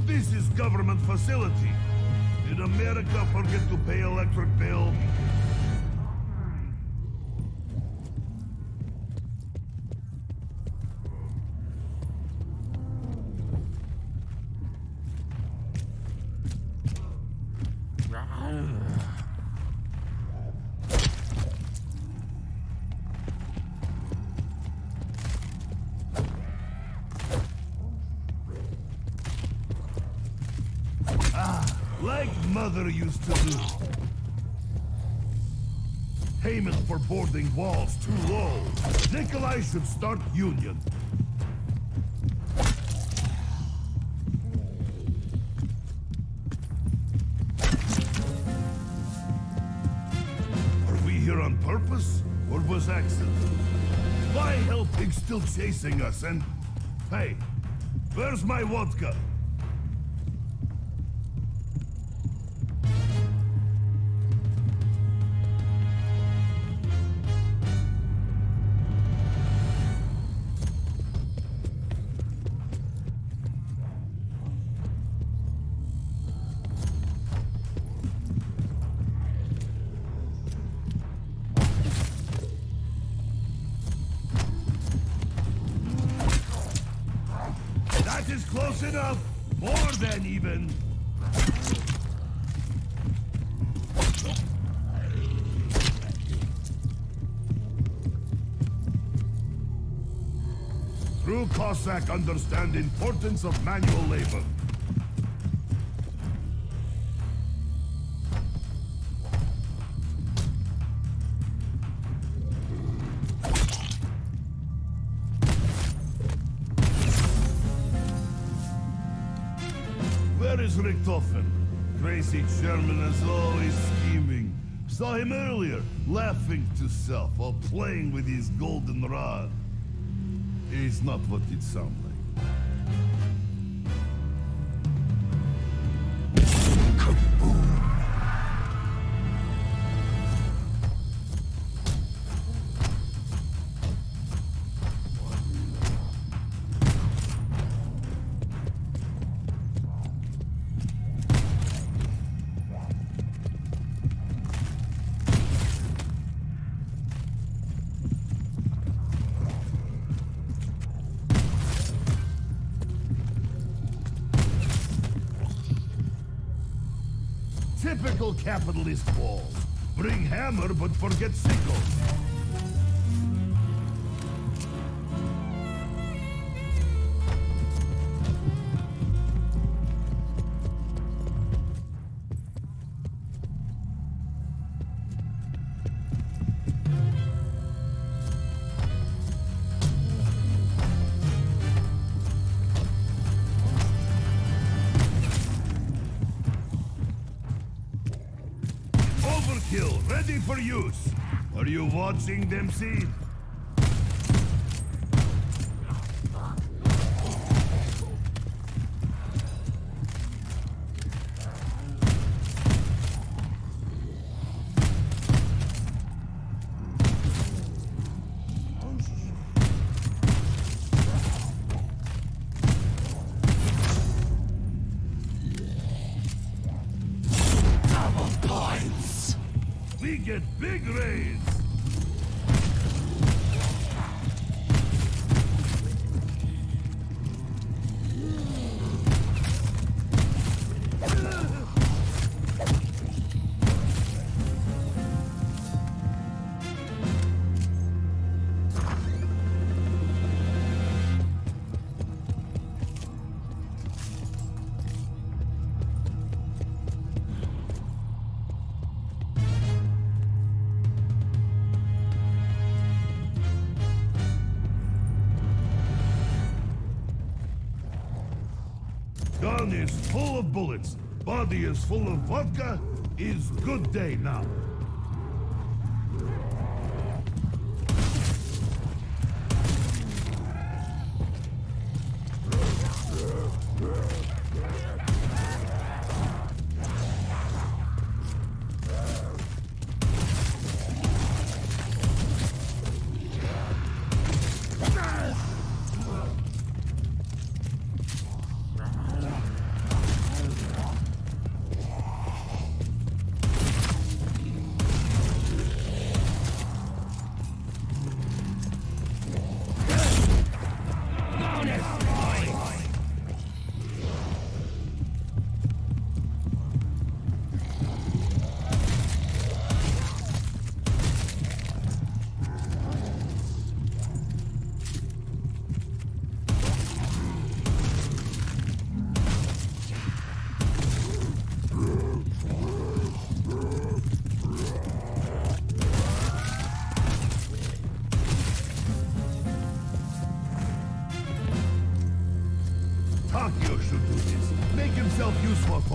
this is government facility. Did America forget to pay electric bill? Like Mother used to do. Payment for boarding walls too low. Nikolai should start union. Are we here on purpose, or was accident? Why Hellpig's still chasing us and... Hey, where's my vodka? That is close enough! More than even! True Cossack understand importance of manual labor. Where is Richtofen? Crazy German is always scheming. Saw him earlier, laughing to self while playing with his golden rod. He's not what it sounds like. Typical capitalist balls. Bring hammer, but forget sickle. Overkill, ready for use. Are you watching them, Seed? We get big raids! Gun is full of bullets. Body is full of vodka. Is good day now.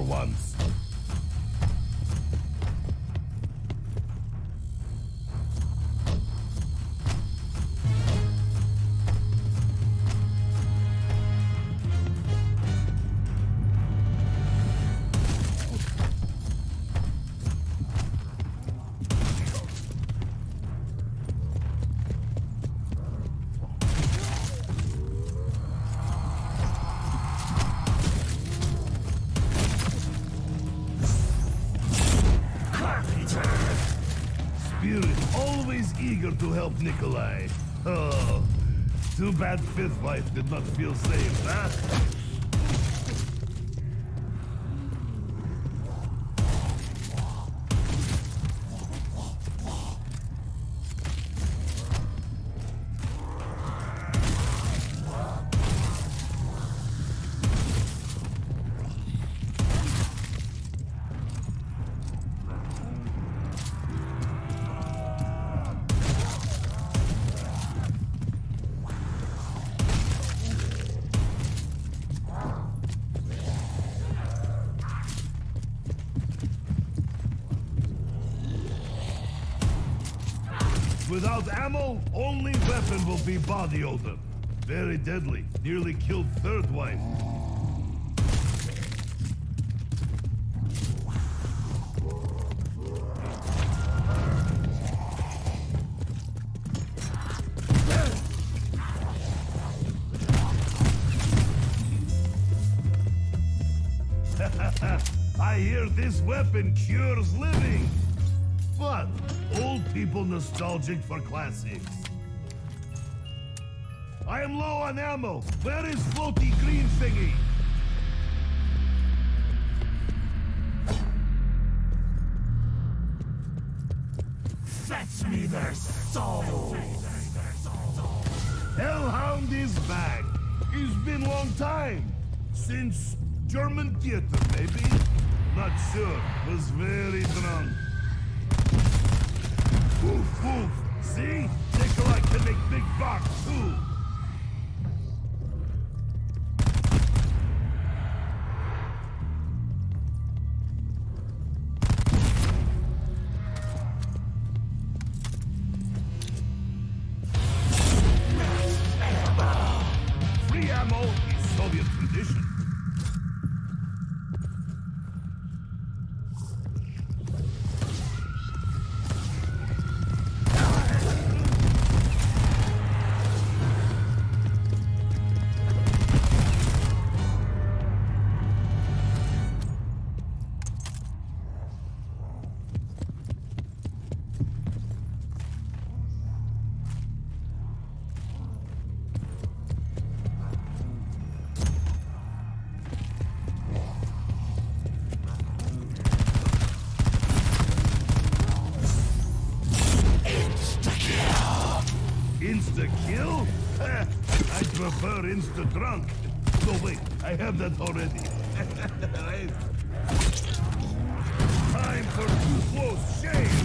for once. Always eager to help Nikolai. Oh, too bad Fifth Wife did not feel safe, huh? Without ammo, only weapon will be body odor. Very deadly. Nearly killed Third Wife. I hear this weapon cures living. But old people nostalgic for classics. I am low on ammo. Where is floaty green thingy? Fetch me their souls. Hellhound is back. It's been a long time. Since German theater, maybe? Not sure. Was very drunk. Woof, woof. See? Nikolai can make big bucks, too. Free ammo is Soviet tradition. Insta-kill? I prefer insta-drunk. No, wait, I have that already. Time for too close shave!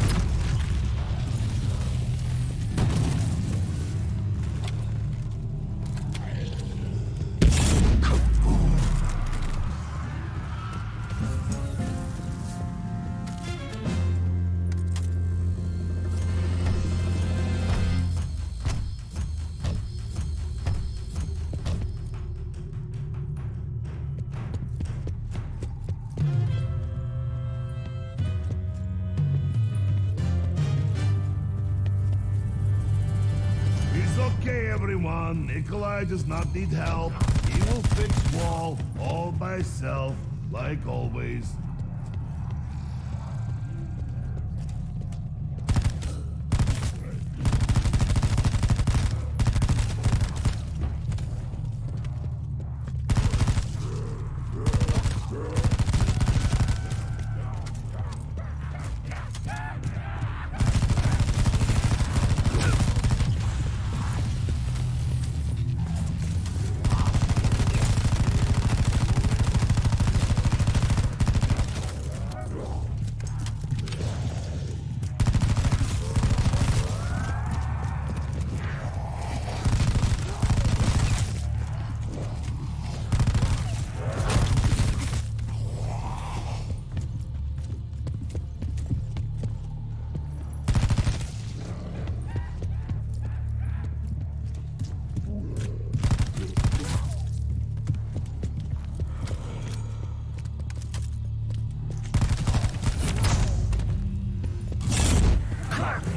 Okay, everyone. Nikolai does not need help. He will fix wall all by himself, like always.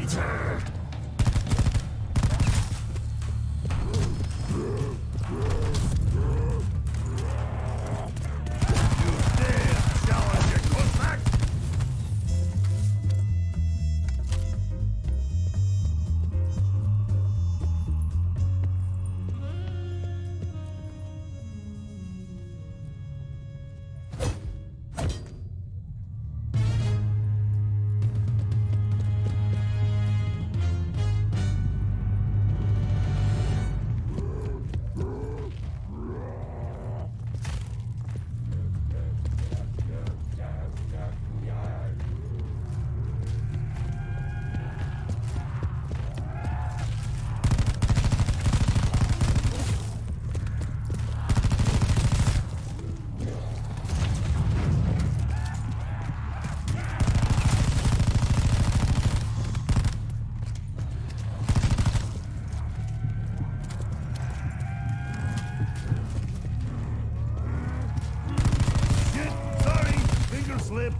Slip.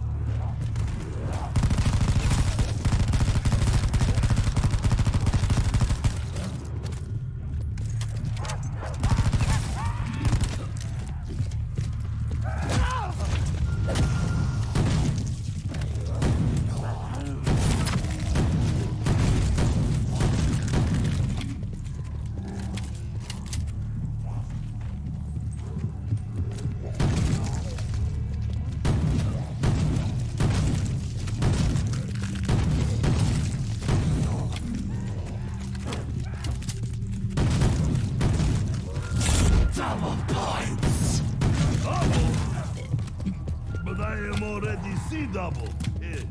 But I am already C-double. Here.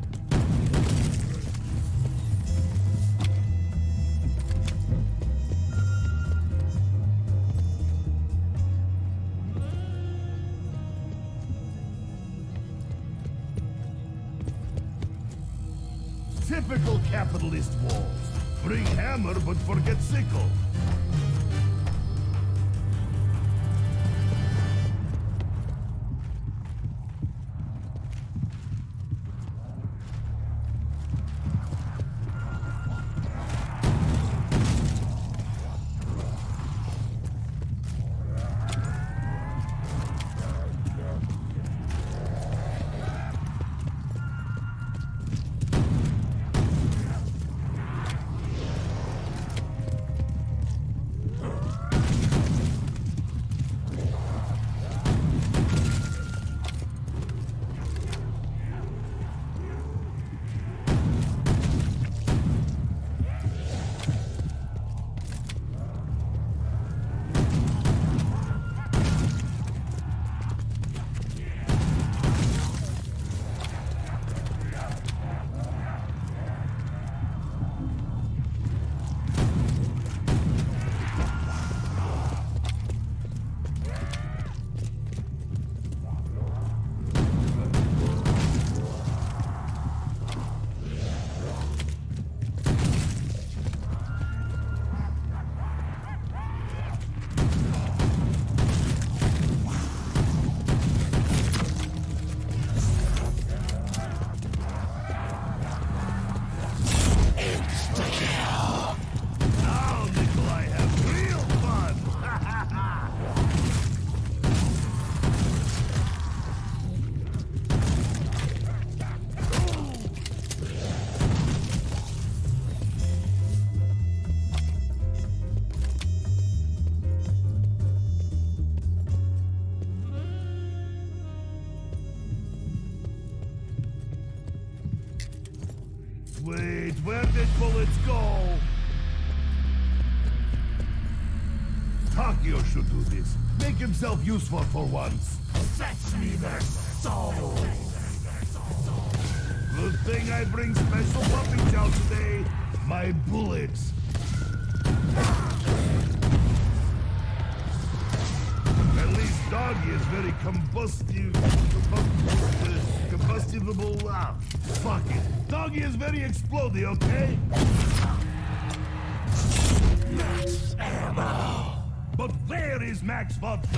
Typical capitalist walls. Bring hammer but forget sickle. Wait, where did bullets go? Takeo should do this. Make himself useful for once. Fetch me their soul! Good thing I bring special puppy chow today. My bullets. At least Doggy is very combustible. Fuck it. Doggy is very explodey, okay? Max ammo! But where is Max Vodka?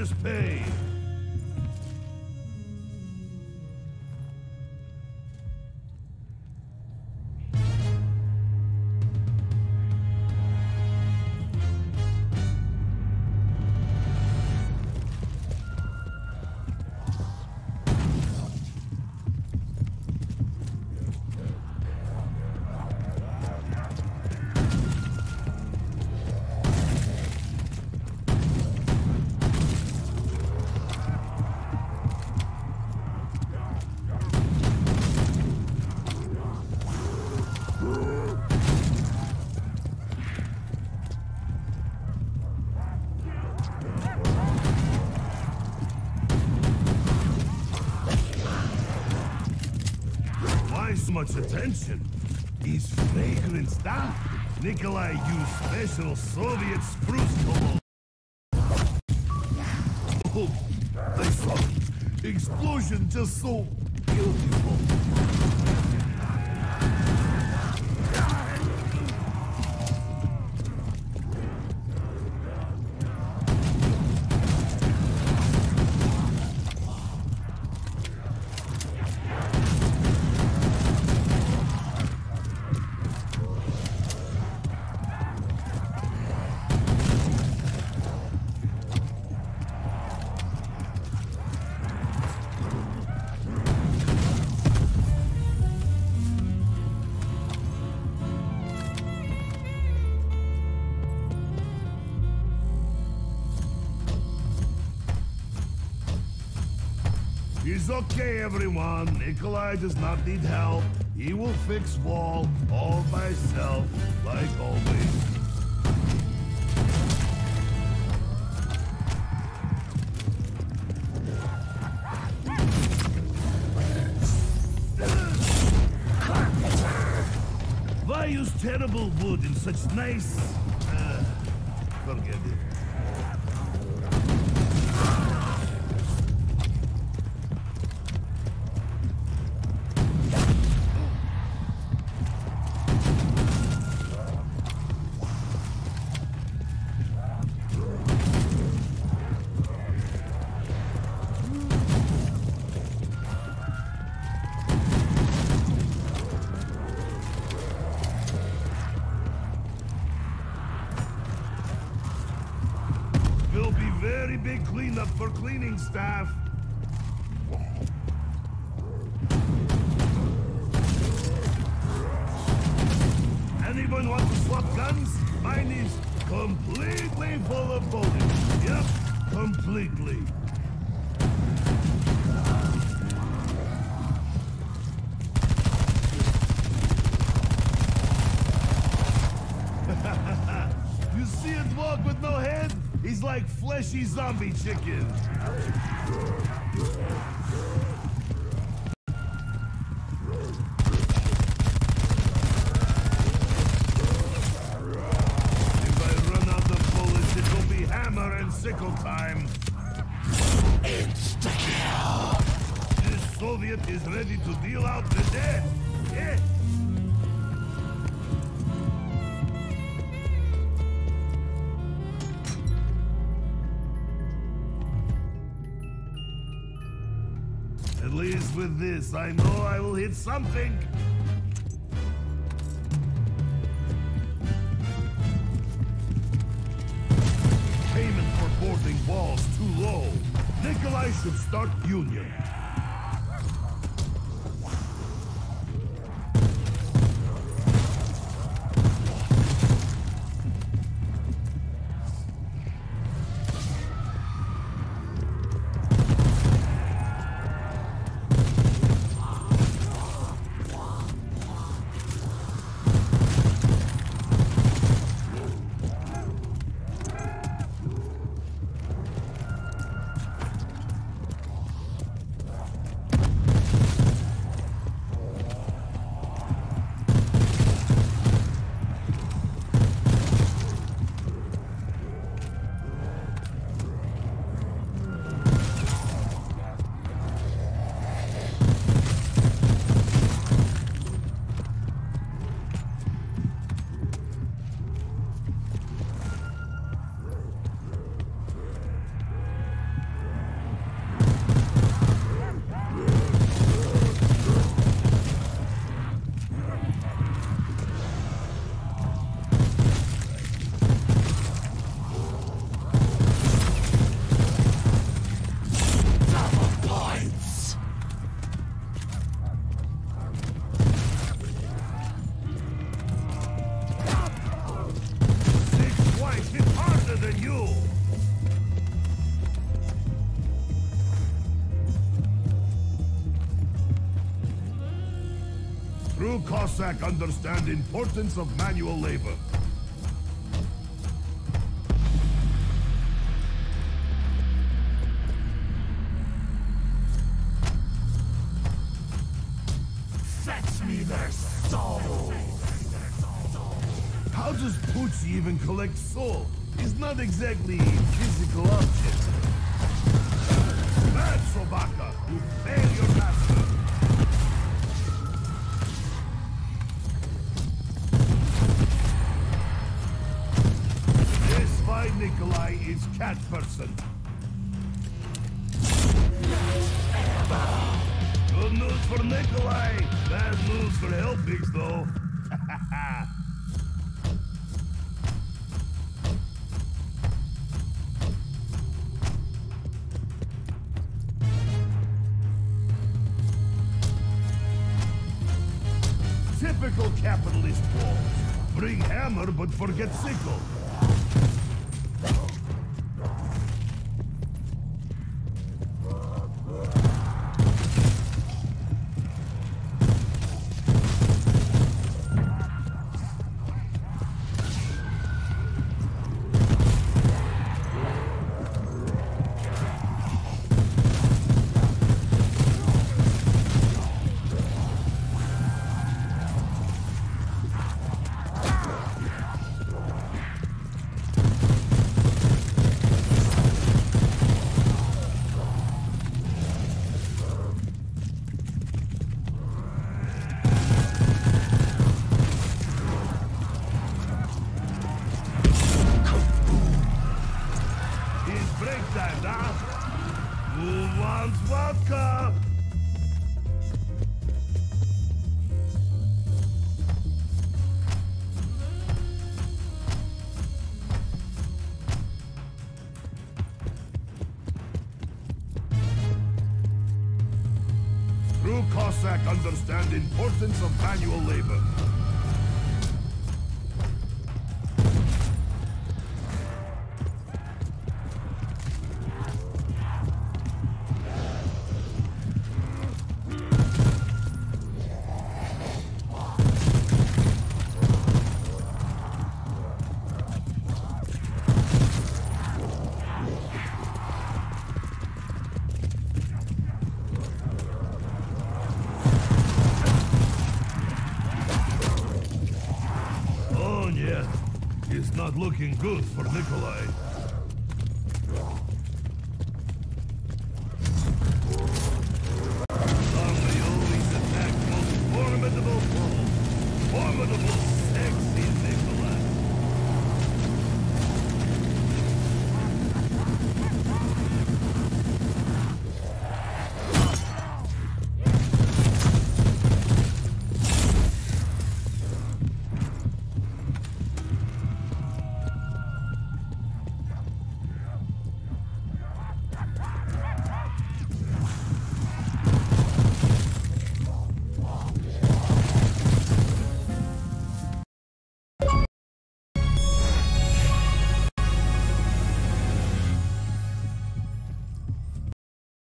Just pay. So much attention. He's fragrant stuff. Nikolai used special Soviet spruce cologne. Oh, I saw it. Explosion just so beautiful. It's okay, everyone. Nikolai does not need help. He will fix wall all by himself, like always. Why use terrible wood in such nice... forget it. Will be very big cleanup for cleaning staff. Anyone want to swap guns? Mine is completely full of bullets. Yep, completely. You see a dog with no head? He's like fleshy zombie chicken. If I run out of bullets, it will be hammer and sickle time. Insta-kill! This Soviet is ready to deal out the dead. Yeah. At least with this, I know I will hit something. Payment for boarding walls too low. Nikolai should start union. Cossack understand importance of manual labor. Fetch me their soul! How does Pucci even collect soul? He's not exactly a physical object. Bad Sobaka, you fail your master. This fine Nikolai is cat person. Good news for Nikolai, bad news for Hellpigs though. Typical capitalist walls. Bring hammer but forget sickle. Breakdance, huh? Who wants vodka? True Cossack understand importance of manual labor. It's not looking good for Nikolai. Army always attack most formidable foes. Formidable